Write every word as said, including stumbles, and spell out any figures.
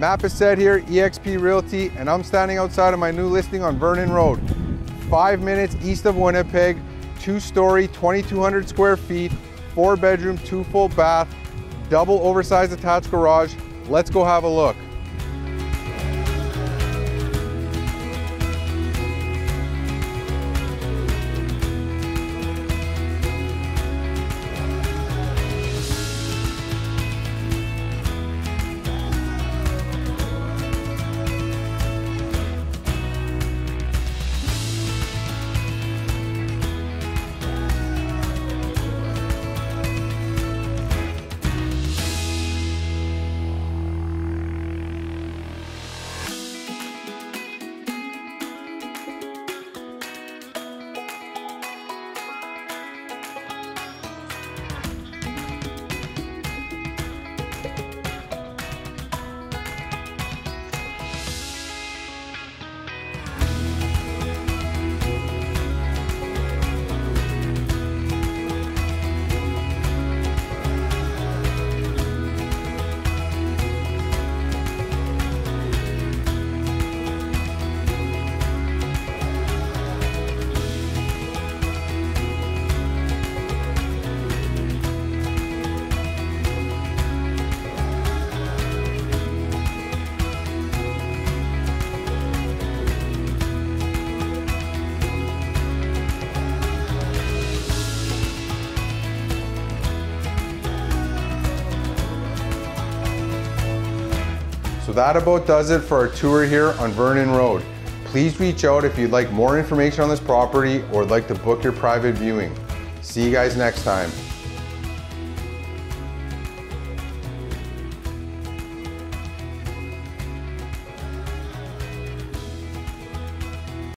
Matt Bessette here, eXp Realty, and I'm standing outside of my new listing on Vernon Road. Five minutes east of Winnipeg, two-story, twenty-two hundred square feet, four bedroom, two full bath, double oversized attached garage. Let's go have a look. So that about does it for our tour here on Vernon Road. Please reach out if you'd like more information on this property or would like to book your private viewing. See you guys next time.